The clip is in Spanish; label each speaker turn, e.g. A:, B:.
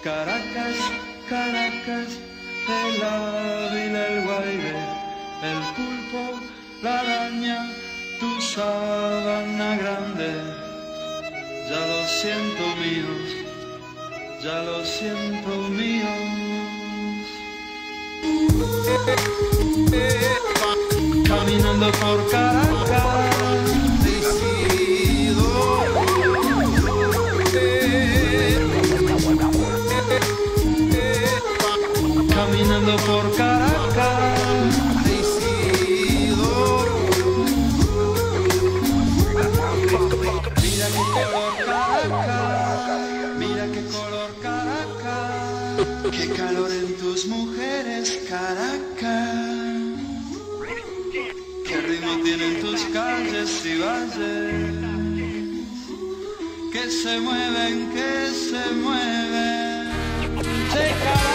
A: Caracas, Caracas, el Ávila, el Guaire, el pulpo, la araña, tu sábana grande. Ya lo siento míos, ya lo siento míos. Caminando por Caracas, caminando por Caracas, mira qué color Caracas, mira qué color Caracas, qué calor en tus mujeres Caracas, qué ritmo tienen tus calles y valles, que se mueven, che, Caracas.